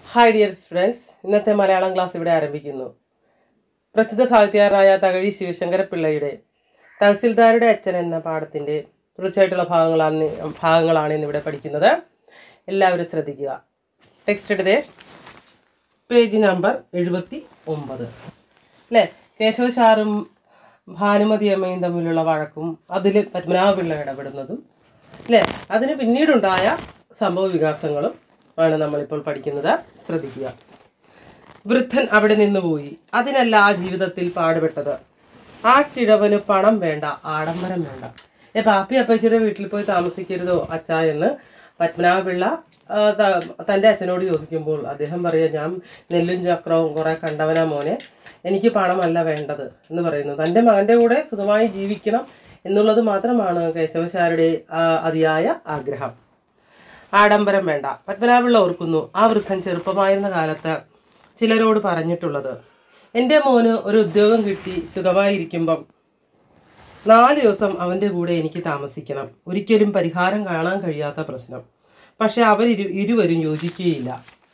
Hi dear students, ഇന്നത്തെ Malayalam class ഇവിടെ ആരംഭിക്കുന്നു. പ്രസിദ്ധ സാഹിത്യകാരനായ തകഴി ശിവശങ്കരപ്പിള്ളയുടെ തഹസിൽദാരുടെ അച്ഛൻ എന്ന പാഠത്തിൻ്റെ തീർച്ചയായിട്ടുള്ള ഭാഗങ്ങളാണ് ഇന്നിവിടെ പഠിക്കുന്നത്. എല്ലാവരും ശ്രദ്ധിക്കുക. ടെക്സ്റ്റ് എടുത്തേ, പേജ് നമ്പർ 79 അല്ലേ. കേശവശാറും ഭാനുമതി അമ്മയും തമ്മിലുള്ള വഴക്കും അതിൽ പത്മനാഭപിള്ള ഇടപെടുന്നതും അല്ലേ, അതിന് പിന്നീടുണ്ടായ സംഭവ വികാസങ്ങളും ആണ് നമ്മളിപ്പോൾ പഠിക്കുന്നത്. ശ്രദ്ധിക്കുക. വൃദ്ധൻ അവിടെ നിന്ന് പോയി. അതിനല്ല ആ ജീവിതത്തിൽ പാടുപെട്ടത്. ആ കിഴവന് പണം വേണ്ട, ആഡംബരം വേണ്ട. പാപ്പി അപ്പച്ചിയുടെ വീട്ടിൽ പോയി താമസിക്കരുതോ അച്ഛാ എന്ന് പത്മനാഭപിള്ള തൻ്റെ അച്ഛനോട് ചോദിക്കുമ്പോൾ അദ്ദേഹം പറയുക, ഞാൻ നെല്ലും ചക്രവും കുറെ കണ്ടവനാ മോനെ, എനിക്ക് പണമല്ല വേണ്ടത് എന്ന് പറയുന്നു. തൻ്റെ മകൻ്റെ കൂടെ സുഖമായി ജീവിക്കണം എന്നുള്ളത് മാത്രമാണ് കേശവശാരുടെ അതിയായ ആഗ്രഹം. ആഡംബരം വേണ്ട. പത്മനാഭപിള്ള ഓർക്കുന്നു, ആ വൃദ്ധൻ ചെറുപ്പമായിരുന്ന കാലത്ത് ചിലരോട് പറഞ്ഞിട്ടുള്ളത്. എൻ്റെ മോന് ഒരു ഉദ്യോഗം കിട്ടി സുഖമായിരിക്കുമ്പം 4 ദിവസം അവൻ്റെ കൂടെ എനിക്ക് താമസിക്കണം. ഒരിക്കലും പരിഹാരം കാണാൻ കഴിയാത്ത പ്രശ്നം. പക്ഷെ ഇരുവരും യോജിക്കുകയില്ല.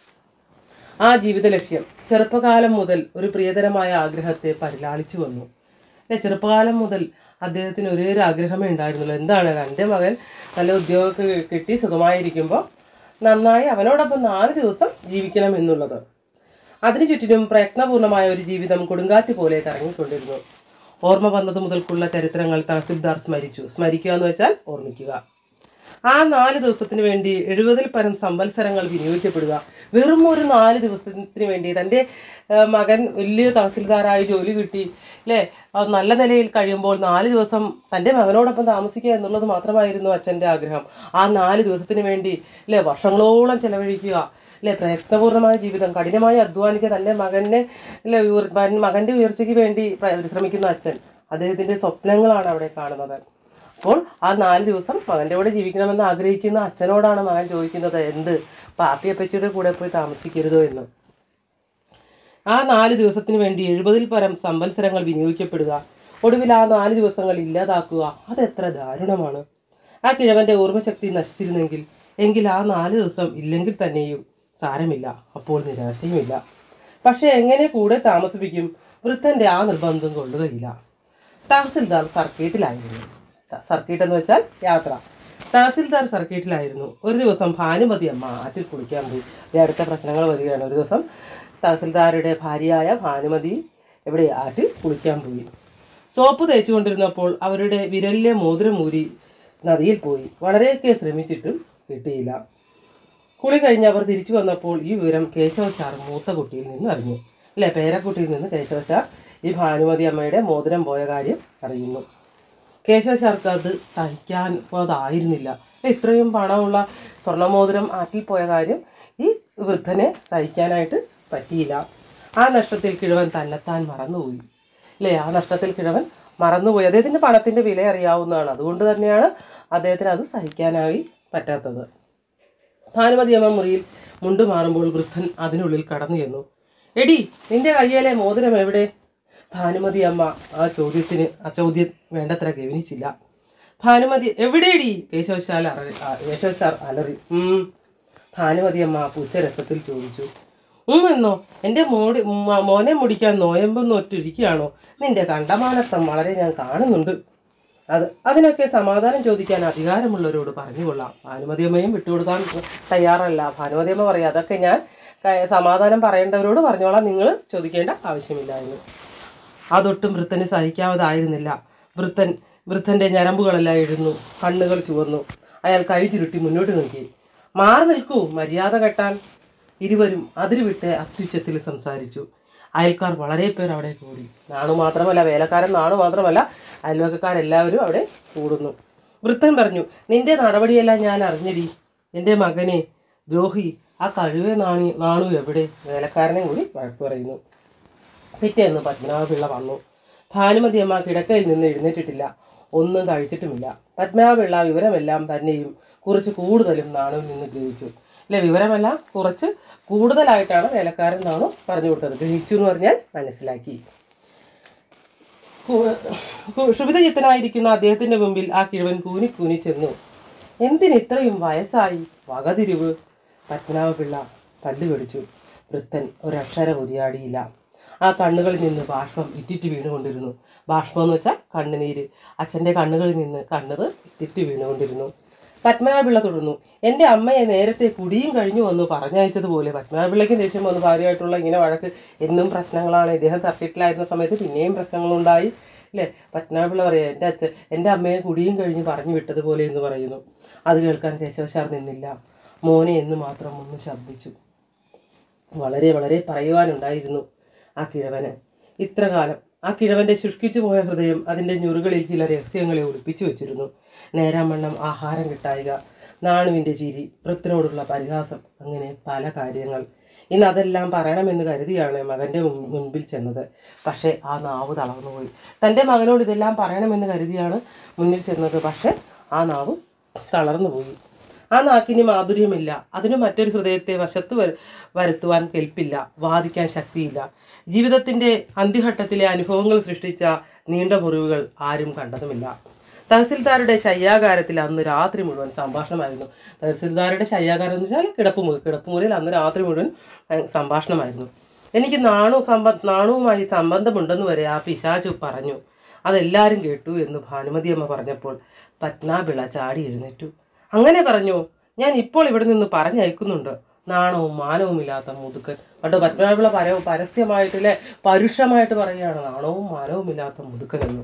ആ ജീവിത ലക്ഷ്യം ചെറുപ്പകാലം മുതൽ ഒരു പ്രിയതരമായ ആഗ്രഹത്തെ പരിലാളിച്ചു വന്നു. ചെറുപ്പകാലം മുതൽ അദ്ദേഹത്തിന് ഒരേ ഒരു ആഗ്രഹമേ ഉണ്ടായിരുന്നുള്ളൂ. എന്താണ്? എൻ്റെ മകൻ നല്ല ഉദ്യോഗമൊക്കെ കിട്ടി സുഖമായിരിക്കുമ്പോൾ നന്നായി അവനോടൊപ്പം 4 ദിവസം ജീവിക്കണം എന്നുള്ളത്. അതിനു ചുറ്റിനും പ്രയത്നപൂർണമായ ഒരു ജീവിതം കൊടുങ്കാറ്റ് പോലെ കറങ്ങിക്കൊണ്ടിരുന്നു. ഓർമ്മ വന്നത് മുതൽക്കുള്ള ചരിത്രങ്ങൾ തഹസിൽദാർ സ്മരിച്ചു. സ്മരിക്കുക എന്ന് വെച്ചാൽ ഓർമ്മിക്കുക. ആ 4 ദിവസത്തിന് വേണ്ടി 70-ൽ പരം സംവത്സരങ്ങൾ വിനിയോഗിക്കപ്പെടുക. വെറും ഒരു 4 ദിവസത്തിന് വേണ്ടി തൻ്റെ മകൻ വലിയ തഹസിൽദാരായി ജോലി കിട്ടി അല്ലേ, നല്ല നിലയിൽ കഴിയുമ്പോൾ 4 ദിവസം തൻ്റെ മകനോടൊപ്പം താമസിക്കുക എന്നുള്ളത് മാത്രമായിരുന്നു അച്ഛൻ്റെ ആഗ്രഹം. ആ 4 ദിവസത്തിന് വേണ്ടി അല്ലേ വർഷങ്ങളോളം ചെലവഴിക്കുക അല്ലെ, പ്രയത്നപൂർണമായ ജീവിതം, കഠിനമായി അധ്വാനിച്ച തൻ്റെ മകനെ അല്ലെ മകൻ്റെ ഉയർച്ചയ്ക്ക് വേണ്ടി പരിശ്രമിക്കുന്ന അച്ഛൻ, അദ്ദേഹത്തിൻ്റെ സ്വപ്നങ്ങളാണ് അവിടെ കാണുന്നത്. അപ്പോൾ ആ 4 ദിവസം മകൻ്റെ കൂടെ ജീവിക്കണമെന്ന് ആഗ്രഹിക്കുന്ന അച്ഛനോടാണ് മകൻ ചോദിക്കുന്നത്, എന്ത്, പാപ്പി അപ്പച്ചിയുടെ കൂടെ പോയി താമസിക്കരുതോ എന്ന്. ആ 4 ദിവസത്തിന് വേണ്ടി 70-ൽ പരം സംവത്സരങ്ങൾ വിനിയോഗിക്കപ്പെടുക, ഒടുവിൽ ആ 4 ദിവസങ്ങൾ ഇല്ലാതാക്കുക, അതെത്ര ദാരുണമാണ്. ആ കിഴവൻ്റെ ഓർമ്മശക്തി നശിച്ചിരുന്നെങ്കിൽ ആ 4 ദിവസം ഇല്ലെങ്കിൽ തന്നെയും സാരമില്ല, അപ്പോൾ നിരാശയുമില്ല. പക്ഷെ എങ്ങനെ കൂടെ താമസിപ്പിക്കും? വൃദ്ധൻ്റെ ആ നിർബന്ധം കൊള്ളുകയില്ല. തഹസിൽദാർ സർക്കീട്ടിലായിരുന്നു. സർക്കീട്ട് എന്ന് വെച്ചാൽ യാത്ര. തഹസിൽദാർ സർക്കീട്ടിലായിരുന്നു. ഒരു ദിവസം ഭാനുമതി അമ്മ ആറ്റിൽ കുളിക്കാൻ പോയി. അടുത്ത പ്രശ്നങ്ങൾ വരികയാണ്. ഒരു ദിവസം തഹസിൽദാരുടെ ഭാര്യയായ ഭാനുമതി എവിടെ ആറ്റിൽ കുളിക്കാൻ പോയി. സോപ്പ് തേച്ചുകൊണ്ടിരുന്നപ്പോൾ അവരുടെ വിരലിലെ മോതിരം ഊരി നദിയിൽ പോയി. വളരെയൊക്കെ ശ്രമിച്ചിട്ടും കിട്ടിയില്ല. കുളി കഴിഞ്ഞ് അവർ തിരിച്ചു വന്നപ്പോൾ ഈ വിവരം കേശവശാർ മൂത്ത കുട്ടിയിൽ നിന്ന് അറിഞ്ഞു അല്ലെ. പേരക്കുട്ടിയിൽ നിന്ന് കേശവശാർ ഈ ഭാനുമതി അമ്മയുടെ മോതിരം പോയ കാര്യം അറിയുന്നു. കേശവശാർക്ക് അത് സഹിക്കാതായിരുന്നില്ല. ഇത്രയും പണമുള്ള സ്വർണ്ണമോതിരം ആറ്റിൽ പോയ കാര്യം ഈ വൃദ്ധനെ സഹിക്കാനായിട്ട് പറ്റിയില്ല. ആ നഷ്ടത്തിൽ കിഴവൻ തന്നെത്താൻ മറന്നുപോയി അല്ലേ. ആ നഷ്ടത്തിൽ കിഴവൻ മറന്നുപോയി. അദ്ദേഹത്തിൻ്റെ പണത്തിൻ്റെ വില അറിയാവുന്നതാണ്. അതുകൊണ്ട് തന്നെയാണ് അദ്ദേഹത്തിന് അത് സഹിക്കാനായി പറ്റാത്തത്. ഭാനുമതി അമ്മ മുറിയിൽ മുണ്ടു മാറുമ്പോൾ വൃദ്ധൻ അതിനുള്ളിൽ കടന്നു ചെന്നു. എടി, നിന്റെ കയ്യിലെ മോതിരം എവിടെ? ഭാനുമതി അമ്മ ആ ചോദ്യം വേണ്ടത്ര ഗവനിച്ചില്ല. ഭാനുമതി, എവിടെയടി? കേശവശാർ അലറി. ഭാനുമതി അമ്മ പുച്ഛരസത്തിൽ ചോദിച്ചു. എന്നോ? എൻ്റെ മോനെ മുടിക്കാൻ നോയമ്പെന്ന് ഒറ്റൊരുക്കുകയാണോ? നിന്റെ കണ്ടമാനത്തം വളരെ ഞാൻ കാണുന്നുണ്ട്. അതിനൊക്കെ സമാധാനം ചോദിക്കാൻ അധികാരമുള്ളവരോട് പറഞ്ഞുകൊള്ളാം. ഭാനുമതിയമ്മയും വിട്ടുകൊടുക്കാൻ തയ്യാറല്ല. ഭാനുമതിയമ്മ പറയാം, അതൊക്കെ ഞാൻ സമാധാനം പറയേണ്ടവരോട് പറഞ്ഞോളാം, നിങ്ങൾ ചോദിക്കേണ്ട ആവശ്യമില്ല എന്ന്. അതൊട്ടും വൃദ്ധന് സഹിക്കാവതായിരുന്നില്ല. വൃദ്ധൻ്റെ ഞരമ്പുകളെല്ലാം എഴുന്നു, കണ്ണുകൾ ചുവന്നു. അയാൾ കൈ ചുരുട്ടി മുന്നോട്ട് നോക്കി. മാറി നിൽക്കൂ, മര്യാദ കെട്ടാൻ. ഇരുവരും അതിരുവിട്ട് അത്യുച്ചത്തിൽ സംസാരിച്ചു. അയൽക്കാർ വളരെ പേർ അവിടെ കൂടി. വേലക്കാരൻ നാണു മാത്രമല്ല അയൽവക്കക്കാരെല്ലാവരും അവിടെ കൂടുന്നു. വൃദ്ധൻ പറഞ്ഞു, നിന്റെ നടപടിയെല്ലാം ഞാൻ അറിഞ്ഞടി. എൻ്റെ മകനെ ദ്രോഹി, ആ കഴിവേ നാണു എവിടെ? വേലക്കാരനെ കൂടി വഴക്ക് പറയുന്നു. പിറ്റേന്ന് പത്മനാഭപിള്ള വന്നു. ഭാനുമതി അമ്മ കിടക്കയിൽ നിന്ന് എഴുന്നേറ്റിട്ടില്ല, ഒന്നും കഴിച്ചിട്ടുമില്ല. പത്മനാഭപിള്ള വിവരമെല്ലാം തന്നെയും കുറച്ച് കൂടുതലും നാണുവിൽ നിന്ന് ഗ്രഹിച്ചു അല്ലെ. വിവരമെല്ലാം കുറച്ച് കൂടുതലായിട്ടാണ് വേലക്കാരൻ നാണു പറഞ്ഞു കൊടുത്തത്. ഗ്രഹിച്ചു എന്ന് പറഞ്ഞാൽ മനസ്സിലാക്കി. ക്ഷുഭിതചിത്തനായിരിക്കുന്ന അദ്ദേഹത്തിന്റെ മുമ്പിൽ ആ കിഴവൻ കൂനി ചെന്നു. എന്തിനിത്രയും വയസ്സായി? വകതിരിവ്. പത്മനാഭപിള്ള പല്ല് കടിച്ചു. വൃദ്ധൻ ഒരക്ഷരം ഉരിയാടിയില്ല. ആ കണ്ണുകളിൽ നിന്ന് ബാഷ്പം ഇറ്റിറ്റ് വീണുകൊണ്ടിരുന്നു. ബാഷ്പം എന്ന് വെച്ചാൽ കണ്ണുനീര്. അച്ഛൻ്റെ കണ്ണുകളിൽ നിന്ന് കണ്ണുകൾ ഇറ്റിറ്റ് വീണുകൊണ്ടിരുന്നു. പത്മനാഭപിള്ള തുടർന്നു. എൻ്റെ അമ്മയെ നേരത്തെ കുടിയും കഴിഞ്ഞു വന്ന് പറഞ്ഞയച്ചതുപോലെ. പത്മനാഭപിള്ളയ്ക്ക് ദേഷ്യം വന്നു. ഭാര്യയായിട്ടുള്ള ഇങ്ങനെ വഴക്ക്, എന്നും പ്രശ്നങ്ങളാണ്. ഇദ്ദേഹം സർട്ടിറ്റിലായിരുന്ന സമയത്ത് പിന്നെയും പ്രശ്നങ്ങളുണ്ടായി അല്ലേ. പത്മനാഭപിള്ള പറയാം, എൻ്റെ അമ്മയെ കുടിയും കഴിഞ്ഞ് പറഞ്ഞു വിട്ടതുപോലെ എന്ന് പറയുന്നു. അത് കേൾക്കാൻ കേശവശാർ നിന്നില്ല. മോനെ എന്ന് മാത്രം ഒന്ന് ശബ്ദിച്ചു. വളരെ വളരെ പറയുവാനുണ്ടായിരുന്നു ആ കിഴവന്. ഇത്രകാലം ആ കിഴവൻ്റെ ശുഷ്കിച്ചു പോയ ഹൃദയം അതിൻ്റെ ഞുറുകളിൽ ചില രഹസ്യങ്ങളെ ഒളിപ്പിച്ചു വെച്ചിരുന്നു. നേരാമണ്ണം ആഹാരം കിട്ടായിക, നാണുവിൻ്റെ ചിരി, വൃത്തിനോടുള്ള പരിഹാസം, അങ്ങനെ പല കാര്യങ്ങൾ. ഇന്ന് അതെല്ലാം പറയണമെന്ന് കരുതിയാണ് മകൻ്റെ മുൻപിൽ ചെന്നത്. പക്ഷേ ആ നാവ് തളർന്നുപോയി. തൻ്റെ മകനോട് ഇതെല്ലാം പറയണമെന്ന് കരുതിയാണ് മുന്നിൽ ചെന്നത്. പക്ഷേ ആ നാവ് തളർന്നുപോയി. ആ നാക്കിന് മാധുര്യമില്ല. അതിന് മറ്റൊരു ഹൃദയത്തെ വശത്ത് വരുത്തുവാൻ കെൽപ്പില്ല, വാദിക്കാൻ ശക്തിയില്ല. ജീവിതത്തിൻ്റെ അന്ത്യഘട്ടത്തിലെ അനുഭവങ്ങൾ സൃഷ്ടിച്ച നീണ്ട മുറിവുകൾ ആരും കണ്ടതുമില്ല. തഹസിൽദാരുടെ ശയ്യാകാരത്തിൽ അന്ന് രാത്രി മുഴുവൻ സംഭാഷണമായിരുന്നു. തഹസിൽദാരുടെ ശയ്യാകാരം എന്ന് വെച്ചാൽ കിടപ്പുമുറിയിൽ അന്ന് രാത്രി മുഴുവൻ സംഭാഷണമായിരുന്നു. എനിക്ക് നാണുവുമായി സംബന്ധമുണ്ടെന്ന് വരെ ആ പിശാചു പറഞ്ഞു. അതെല്ലാവരും കേട്ടു എന്ന് ഭാനുമതി അമ്മ പറഞ്ഞപ്പോൾ പത്മനാഭപിള്ള ചാടി എഴുന്നേറ്റു. അങ്ങനെ പറഞ്ഞു, ഞാൻ ഇപ്പോൾ ഇവിടെ നിന്ന് പറഞ്ഞയക്കുന്നുണ്ട്. നാണവും മാനവും ഇല്ലാത്ത മുതുക്കൻ. കേട്ടോ, പത്മനാഭപിള്ള പരസ്യമായിട്ടില്ലേ, പരുഷമായിട്ട് പറയുകയാണ്, നാണവും മാനവും ഇല്ലാത്ത മുതുക്കൻ എന്ന്.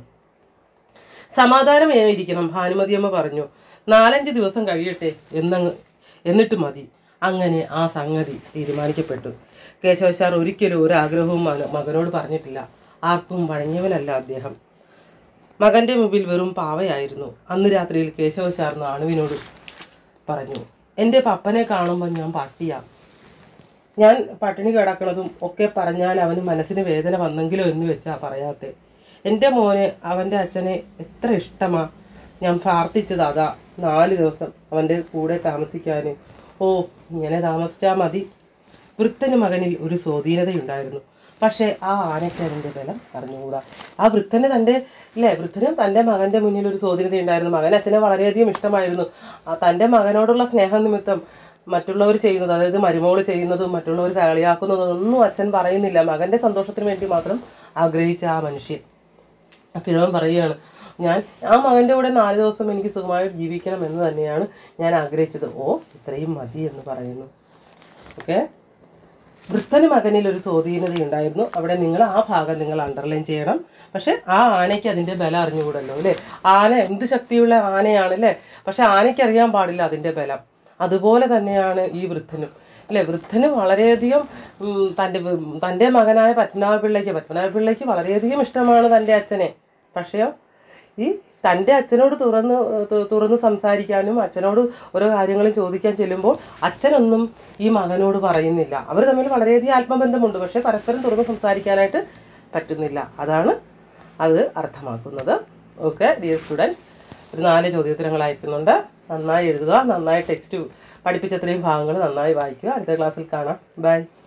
സമാധാനമായിരിക്കണം, ഭാനുമതിയമ്മ പറഞ്ഞു. 4-5 ദിവസം കഴിയട്ടെ എന്നിട്ട് മതി. അങ്ങനെ ആ സംഗതി തീരുമാനിക്കപ്പെട്ടു. കേശവശാർ ഒരിക്കലും ഒരാഗ്രഹവും മകനോട് പറഞ്ഞിട്ടില്ല. ആർക്കും വഴങ്ങിയവനല്ല അദ്ദേഹം. മകൻ്റെ മുമ്പിൽ വെറും പാവയായിരുന്നു. അന്ന് രാത്രിയിൽ കേശവശാർ നാണുവിനോട് പറഞ്ഞു, എൻ്റെ പപ്പനെ കാണുമ്പോൾ ഞാൻ പട്ടിയാ. ഞാൻ പട്ടിണി കിടക്കണതും ഒക്കെ പറഞ്ഞാൽ അവന് മനസ്സിന് വേദന വന്നെങ്കിലോ എന്ന് വെച്ചാ പറയാത്തെ. എൻ്റെ മോനെ അവൻ്റെ അച്ഛനെ എത്ര ഇഷ്ടമാ. ഞാൻ പ്രാർത്ഥിച്ചത് അതാ, 4 ദിവസം അവൻ്റെ കൂടെ താമസിക്കാൻ. ഓ, ഇങ്ങനെ താമസിച്ചാൽ മതി. വൃദ്ധന് മകനിൽ ഒരു സ്വാധീനതയുണ്ടായിരുന്നു. പക്ഷേ ആ ആനയ്ക്കതിൻ്റെ ബലം അറിഞ്ഞുകൂടാ. ആ വൃദ്ധന് വൃദ്ധനും തൻ്റെ മകൻ്റെ മുന്നിൽ ഒരു സ്വാധീനതയുണ്ടായിരുന്നു. മകൻ അച്ഛനെ വളരെയധികം ഇഷ്ടമായിരുന്നു. തൻ്റെ മകനോടുള്ള സ്നേഹം നിമിത്തം മറ്റുള്ളവർ ചെയ്യുന്നത്, അതായത് മരുമോള് ചെയ്യുന്നതും മറ്റുള്ളവർ കളിയാക്കുന്നതും ഒന്നും അച്ഛൻ പറയുന്നില്ല. മകൻ്റെ സന്തോഷത്തിന് വേണ്ടി മാത്രം ആഗ്രഹിച്ച ആ മനുഷ്യൻ. ആ കിഴവൻ പറയുകയാണ്, ഞാൻ ആ മകൻ്റെ കൂടെ 4 ദിവസം എനിക്ക് സുഖമായിട്ട് ജീവിക്കണം എന്ന് തന്നെയാണ് ഞാൻ ആഗ്രഹിച്ചത്. ഓ, ഇത്രയും മതി എന്ന് പറയുന്നു. ഓക്കെ, വൃദ്ധന് മകനിൽ ഒരു സ്വാധീനതയുണ്ടായിരുന്നു. അവിടെ ആ ഭാഗം നിങ്ങൾ അണ്ടർലൈൻ ചെയ്യണം. പക്ഷെ ആ ആനയ്ക്ക് അതിൻ്റെ ബലം അറിഞ്ഞുകൂടല്ലോ അല്ലേ. ആന എന്ത് ശക്തിയുള്ള ആനയാണല്ലേ, പക്ഷെ ആനയ്ക്ക് അറിയാൻ പാടില്ല അതിൻ്റെ ബലം. അതുപോലെ തന്നെയാണ് ഈ വൃദ്ധനും അല്ലേ. വൃദ്ധന് വളരെയധികം തൻ്റെ മകനായ പത്മനാഭപിള്ളയ്ക്ക് വളരെയധികം ഇഷ്ടമാണ് തൻ്റെ അച്ഛനെ. പക്ഷേ ഈ തൻ്റെ അച്ഛനോട് തുറന്ന് സംസാരിക്കാനും അച്ഛനോട് ഓരോ കാര്യങ്ങളും ചോദിക്കാൻ ചെല്ലുമ്പോൾ അച്ഛനൊന്നും ഈ മകനോട് പറയുന്നില്ല. അവർ തമ്മിൽ വളരെയധികം ആത്മബന്ധമുണ്ട്, പക്ഷേ പരസ്പരം തുറന്ന് സംസാരിക്കാനായിട്ട് പറ്റുന്നില്ല. അതാണ് അത് അർത്ഥമാക്കുന്നത്. ഓക്കെ ഡിയർ സ്റ്റുഡൻസ്, ഒരു 4 ചോദ്യോത്തരങ്ങൾ അയക്കുന്നുണ്ട്. നന്നായി എഴുതുക, നന്നായി ടെക്സ്റ്റ് പഠിപ്പിച്ചത്രയും ഭാഗങ്ങൾ നന്നായി വായിക്കുക. അടുത്ത ക്ലാസ്സിൽ കാണാം. ബൈ.